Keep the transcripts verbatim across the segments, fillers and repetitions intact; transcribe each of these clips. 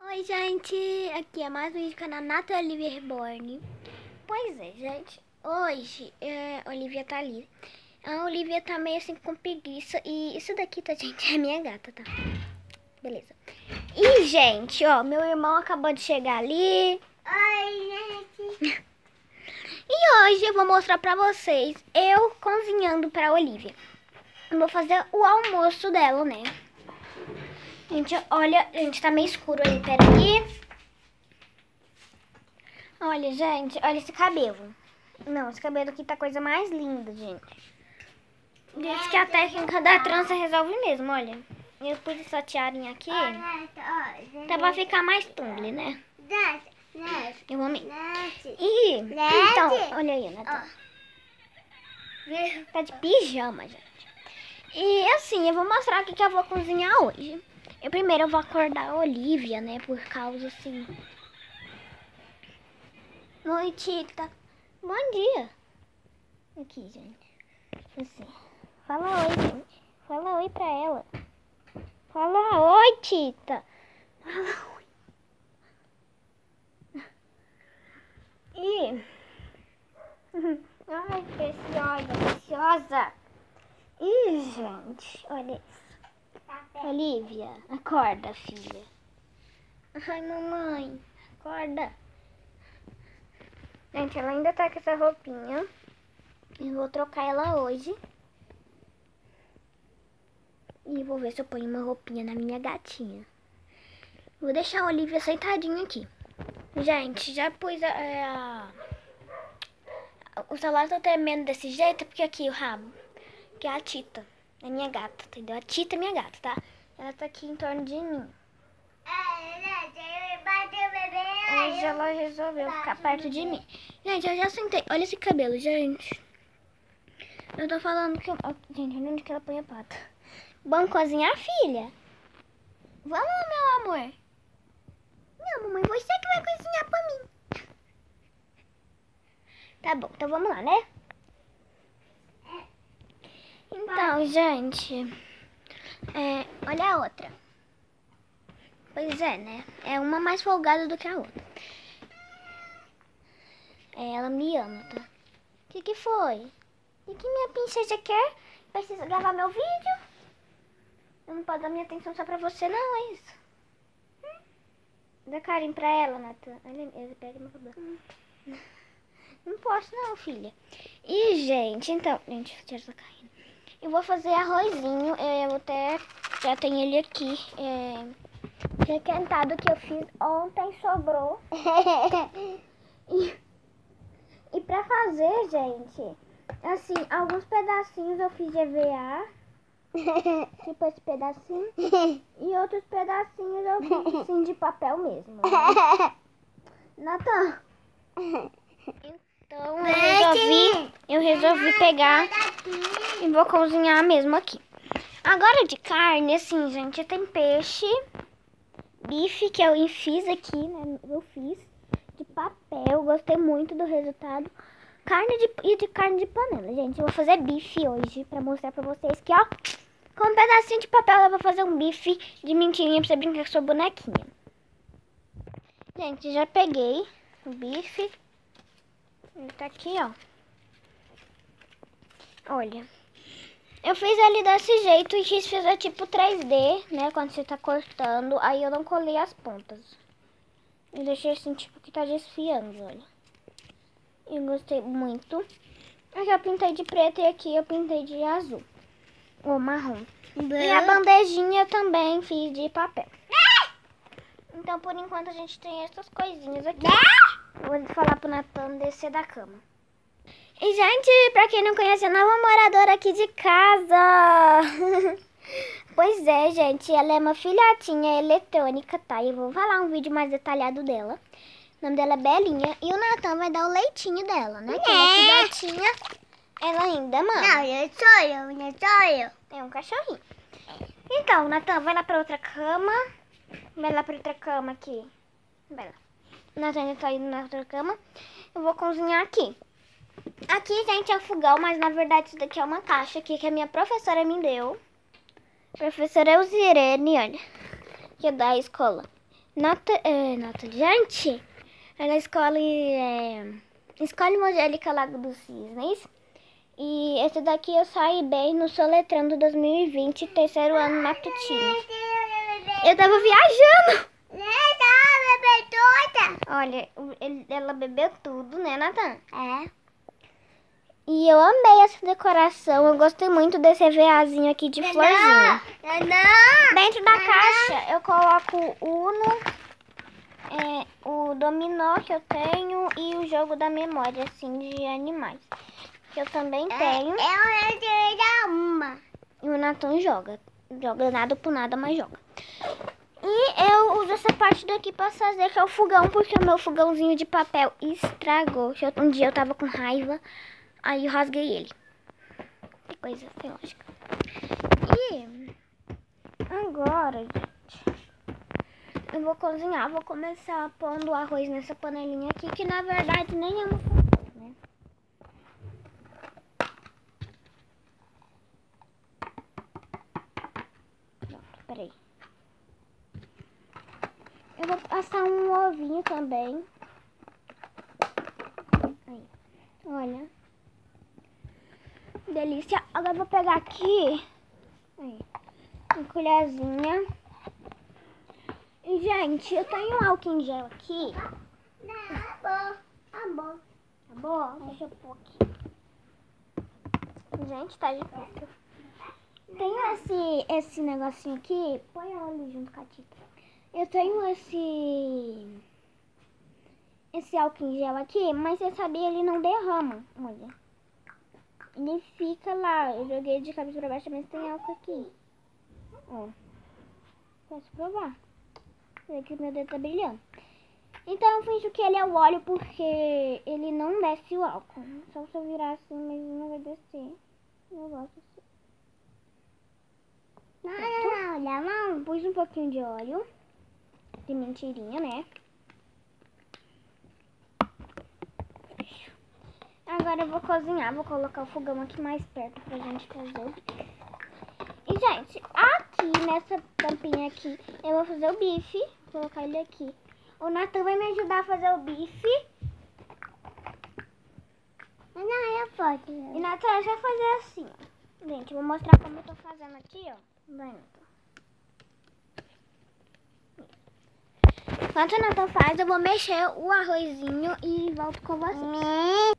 Oi, gente, aqui é mais um vídeo do canal Nathalie Reborn. Pois é, gente, hoje é, a Olivia tá ali. A Olivia tá meio assim com preguiça. E isso daqui, tá, gente, é minha gata, tá? Beleza. E, gente, ó, meu irmão acabou de chegar ali. Oi, gente. E hoje eu vou mostrar pra vocês eu cozinhando pra Olivia. Eu vou fazer o almoço dela, né? Gente, olha, gente, tá meio escuro aí, peraí. Olha, gente, olha esse cabelo. Não, esse cabelo aqui tá a coisa mais linda, gente. Diz que a técnica da trança resolve mesmo, olha. Eu pus essa tiarinha aqui. Tá pra ficar mais tumble, né? Eu amei. E, então, olha aí, Natal. Tá de pijama, gente. E assim, eu vou mostrar o que eu vou cozinhar hoje. Eu primeiro eu vou acordar a Olivia, né? Por causa assim. Oi, Tita. Bom dia. Aqui, gente. Assim. Fala oi, gente. Fala oi pra ela. Fala oi, Tita. Fala oi. E... Ai, preciosa, preciosa. Ih, gente, olha isso. Olivia, acorda, filha. Ai, mamãe, acorda. Gente, ela ainda tá com essa roupinha. Eu vou trocar ela hoje. E vou ver se eu ponho uma roupinha na minha gatinha. Vou deixar a Olivia sentadinha aqui. Gente, já pus a... a... O celular tá tremendo desse jeito porque aqui o rabo. Que é a Tita. É minha gata, entendeu? A Tita é minha gata, tá? Ela tá aqui em torno de mim. Hoje ela resolveu ficar perto de mim. Gente, eu já sentei. Olha esse cabelo, gente. Eu tô falando que eu... Gente, onde que ela põe a pata? Vamos cozinhar, filha? Vamos, meu amor? Não, mamãe, você que vai cozinhar pra mim. Tá bom, então vamos lá, né? Então, gente, é, olha a outra. Pois é, né? É uma mais folgada do que a outra. É, ela me ama, tá? O que que foi? O que minha princesa quer? Precisa gravar meu vídeo? Eu não posso dar minha atenção só pra você, não, é isso? Hum? Dá carinho pra ela, Natan. Olha, ele pega meu cabelo. Hum. Não posso, não, filha. E, gente, então... Gente, o tiro tá caindo. Eu vou fazer arrozinho, eu até já tenho ele aqui, é, requentado, que eu fiz ontem, sobrou. e, e pra fazer, gente, assim, alguns pedacinhos eu fiz de E V A, tipo esse pedacinho, e outros pedacinhos eu fiz assim de papel mesmo. Né? Natan. Então eu resolvi, eu resolvi pegar e vou cozinhar mesmo aqui. Agora de carne, assim, gente, tem peixe, bife que eu fiz aqui, né? Eu fiz de papel, gostei muito do resultado. Carne de, e de carne de panela, gente. Eu vou fazer bife hoje pra mostrar pra vocês que, ó, com um pedacinho de papel eu vou fazer um bife de mentirinha pra você brincar com sua bonequinha. Gente, já peguei o bife. Ele tá aqui, ó. Olha. Eu fiz ele desse jeito e quis fazer tipo três D, né? Quando você tá cortando. Aí eu não colei as pontas. Eu deixei assim, tipo, que tá desfiando, olha. Eu gostei muito. Aqui eu pintei de preto e aqui eu pintei de azul. Ou marrom. E a bandejinha eu também fiz de papel. Então, por enquanto, a gente tem essas coisinhas aqui. Vou falar pro Natan descer da cama. E, gente, pra quem não conhece, a nova moradora aqui de casa. Pois é, gente, ela é uma filhotinha eletrônica, tá? Eu vou falar um vídeo mais detalhado dela. O nome dela é Belinha. E o Natan vai dar o leitinho dela, né? Que ela é filhotinha, ela ainda mama. Não, eu sou eu, eu sou eu. É um cachorrinho. Então, o Natan vai lá pra outra cama. Vai lá pra outra cama aqui. Vai lá. O Natan tá indo na outra cama. Eu vou cozinhar aqui. Aqui, gente, é o fogão, mas na verdade isso daqui é uma caixa aqui que a minha professora me deu. Professora Eusirene, olha. Que é da escola Nota, é, nota. Gente, ela escolhe, é, escolhe Angélica Lago dos Cisnes. E esse daqui eu saí bem no Soletrando dois mil e vinte, terceiro ano matutino. Eu tava viajando. Olha, ele, ela bebeu tudo, né, Nathan? É. E eu amei essa decoração. Eu gostei muito desse EVAzinho aqui de florzinha. Não. Dentro da caixa eu coloco o Uno, é, o dominó que eu tenho e o jogo da memória, assim, de animais. Que eu também tenho. Eu não tenho uma. E o Nathan joga. Joga nada por nada, mas joga. E eu uso essa parte daqui pra fazer, que é o fogão, porque o meu fogãozinho de papel estragou. Um dia eu tava com raiva, aí eu rasguei ele. Que coisa sem lógica. E agora, gente, eu vou cozinhar. Vou começar pondo o arroz nessa panelinha aqui, que na verdade nem é uma panela, né? Pronto, peraí. Eu vou passar um ovinho também. Aí. Olha. Delícia. Agora eu vou pegar aqui. Aí. Uma colherzinha. E, gente, eu tenho um álcool em gel aqui. Acabou. Acabou. Acabou? Deixa eu pôr aqui. Gente, tá difícil. Tenho esse, esse negocinho aqui. Põe ela ali junto com a Tita. Eu tenho esse esse álcool em gel aqui, mas você sabia, ele não derrama. Olha. Ele fica lá. Eu joguei de cabeça pra baixo, mas tem álcool aqui. Ó. Posso provar. Olha que meu dedo tá brilhando. Então eu finjo que ele é o óleo, porque ele não desce o álcool. Só se eu virar assim, mas não vai descer. Eu gosto assim. Não, não, não. Pus um pouquinho de óleo. De mentirinha, né? Agora eu vou cozinhar. Vou colocar o fogão aqui mais perto pra gente fazer. E, gente, aqui nessa tampinha aqui, eu vou fazer o bife. Vou colocar ele aqui. O Nathan vai me ajudar a fazer o bife. Não, eu posso. E, Nathan, vai fazer assim, ó. Gente, eu vou mostrar como eu tô fazendo aqui, ó. Vai, Nathan. Enquanto o Nathan faz, eu vou mexer o arrozinho e volto com vocês.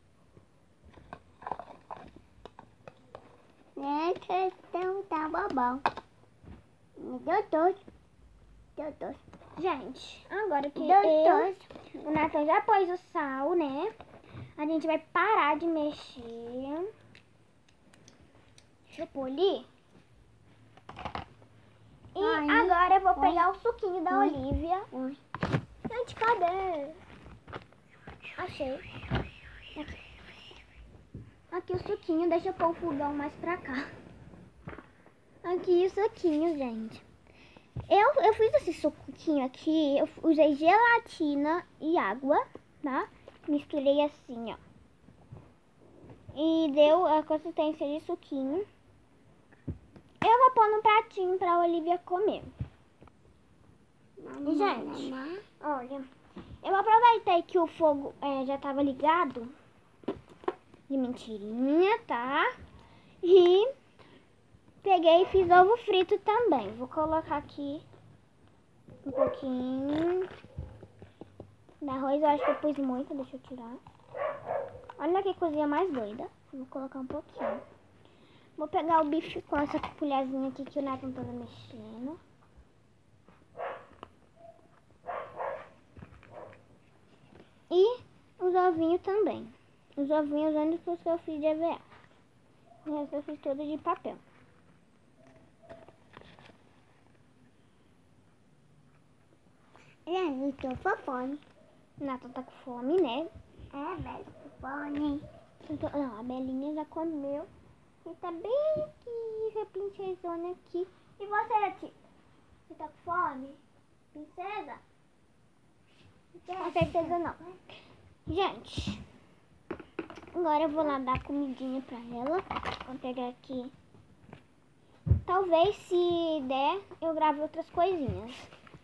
Então tá bom. Me deu dois. Deu dois. Gente, agora que Deu eu, dois. o Nathan já pôs o sal, né? A gente vai parar de mexer. Deixa eu pôr ali. E Ai, agora eu vou ai, pegar o suquinho da ai, Olivia. ai. Gente, cadê? Achei. Aqui. Aqui o suquinho. Deixa eu pôr o fogão mais pra cá. Aqui o suquinho, gente. Eu, eu fiz esse suquinho aqui. Eu usei gelatina e água, tá? Misturei assim, ó. E deu a consistência de suquinho. Eu vou pôr no pratinho pra Olivia comer. E, gente, olha, eu aproveitei que o fogo é, já tava ligado. De mentirinha, tá? E peguei e fiz ovo frito também. Vou colocar aqui um pouquinho de arroz. Eu acho que eu pus muito, deixa eu tirar. Olha que cozinha mais doida. Vou colocar um pouquinho. Vou pegar o bife com essa colherzinha aqui que o Nathan tava mexendo. E os ovinhos também. Os ovinhos únicos que eu fiz de E V A. O resto eu fiz todo de papel. Eu tô com fome. Nathan tá com fome, né? É, velho, com fome. Então, não, a Belinha já comeu. E tá bem aqui, a princesona aqui. E você, Tita? Você tá com fome? Princesa? Com certeza não. Gente, agora eu vou lá dar comidinha pra ela. Vou pegar aqui. Talvez, se der, eu grave outras coisinhas.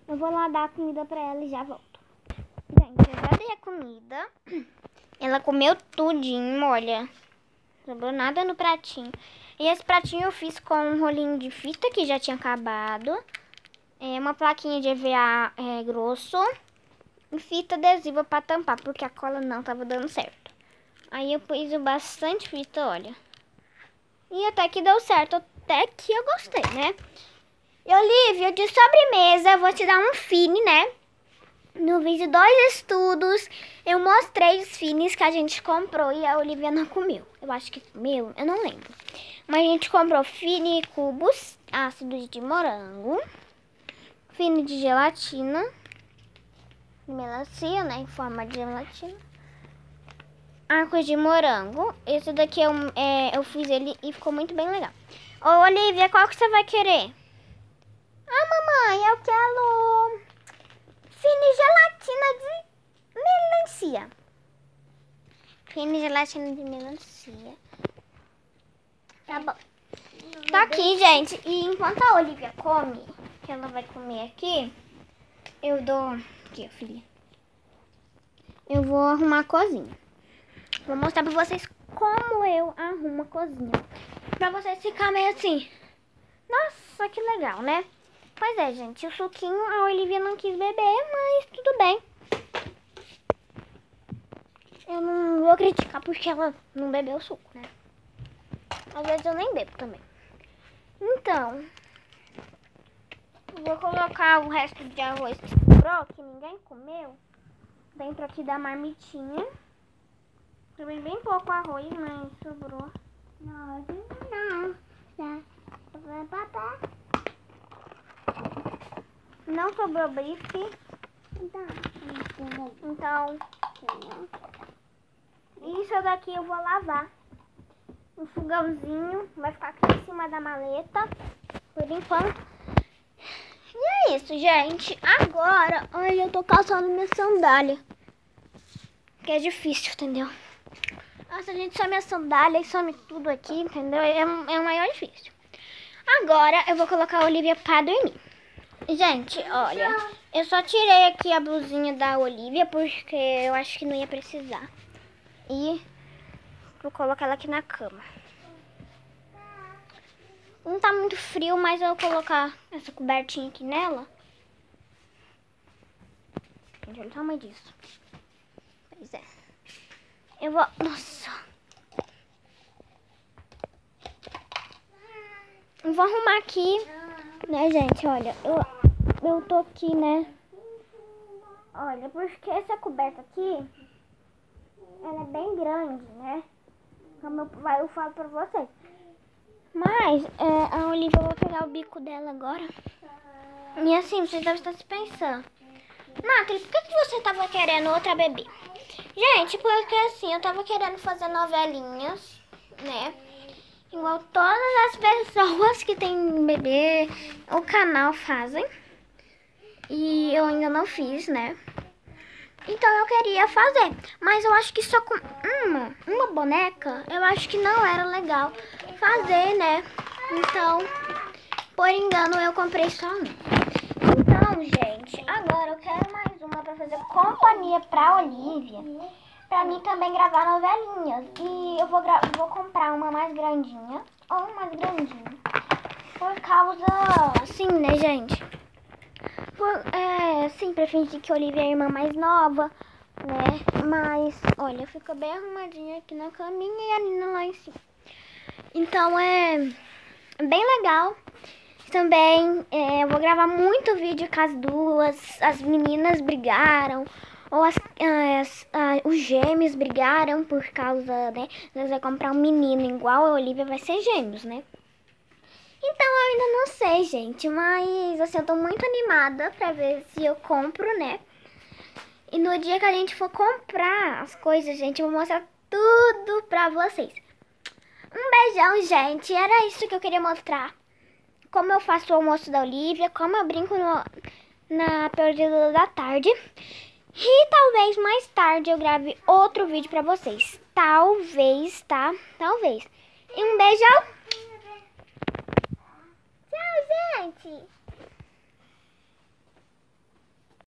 Eu vou lá dar a comida pra ela e já volto. Gente, eu já dei a comida. Ela comeu tudinho, olha. Não sobrou nada no pratinho. E esse pratinho eu fiz com um rolinho de fita que já tinha acabado. É uma plaquinha de E V A é, grosso. E fita adesiva pra tampar, porque a cola não tava dando certo. Aí eu pus bastante fita, olha. E até que deu certo, até que eu gostei, né? E Olivia, de sobremesa, eu vou te dar um fine, né? No vídeo dois estudos, eu mostrei os fines que a gente comprou e a Olivia não comeu. Eu acho que comeu, eu não lembro. Mas a gente comprou fine cubos, ácido de morango, fine de gelatina, de melancia, né? Em forma de gelatina. Arcos de morango. Esse daqui eu, é, eu fiz ele e ficou muito bem legal. Ô, Olivia, qual que você vai querer? Ah, mamãe, eu quero fine gelatina de melancia. Fine gelatina de melancia. Tá bom. Tá aqui, gente. E enquanto a Olivia come, que ela vai comer aqui, eu dou... Aqui, filha. Eu vou arrumar a cozinha. Vou mostrar pra vocês como eu arrumo a cozinha. Pra vocês ficarem meio assim. Nossa, que legal, né? Pois é, gente. O suquinho a Olivia não quis beber, mas tudo bem. Eu não vou criticar porque ela não bebeu suco, né? Às vezes eu nem bebo também. Então, vou colocar o resto de arroz que sobrou, que ninguém comeu, dentro aqui da marmitinha. Também bem pouco arroz, mas sobrou. Não, não. Não. Não sobrou bife. Então, isso daqui eu vou lavar. Um fogãozinho vai ficar aqui em cima da maleta, por enquanto. E é isso, gente. Agora, ai, eu tô calçando minha sandália. Que é difícil, entendeu? Nossa, gente, some a sandália e some tudo aqui, entendeu? É, é o maior difícil. Agora eu vou colocar a Olivia pra dormir. Gente, olha, eu só tirei aqui a blusinha da Olivia porque eu acho que não ia precisar. E vou colocar ela aqui na cama. Não tá muito frio, mas eu vou colocar essa cobertinha aqui nela. Gente, olha o tamanho disso. Pois é. Eu vou... Nossa. Eu vou arrumar aqui, né, gente? Olha, eu, eu tô aqui, né? Olha, porque essa coberta aqui, ela é bem grande, né? Como eu, eu falo pra vocês. Mas, é, a Olivia, eu vou pegar o bico dela agora. E assim, vocês devem estar se pensando. Nathalie, por que, que você tava querendo outra bebê? Gente, porque assim, eu tava querendo fazer novelinhas, né? Igual todas as pessoas que tem bebê, o canal fazem. E eu ainda não fiz, né? Então eu queria fazer. Mas eu acho que só com uma, uma boneca, eu acho que não era legal fazer, né? Então, por engano, eu comprei só um. Então, gente, agora eu quero mais uma pra fazer companhia pra Olivia. Pra mim também gravar novelinhas. E eu vou, vou comprar uma mais grandinha. Ou mais grandinha. Por causa, assim, né, gente? Por, é, assim, pra fingir que a Olivia é a irmã mais nova, né? Mas, olha, fica bem arrumadinha aqui na caminha e a Nina lá em cima. Então, é bem legal. Também, é, eu vou gravar muito vídeo com as duas. As meninas brigaram. Ou as, as, as, os gêmeos brigaram por causa, né? Nós vamos comprar um menino igual a Olivia, vai ser gêmeos, né? Então eu ainda não sei, gente. Mas assim, eu tô muito animada pra ver se eu compro, né? E no dia que a gente for comprar as coisas, gente, eu vou mostrar tudo pra vocês. Um beijão, gente. Era isso que eu queria mostrar. Como eu faço o almoço da Olivia, como eu brinco no, na período da tarde. E talvez mais tarde eu grave outro vídeo pra vocês. Talvez, tá? Talvez. E um beijão. Tchau, gente.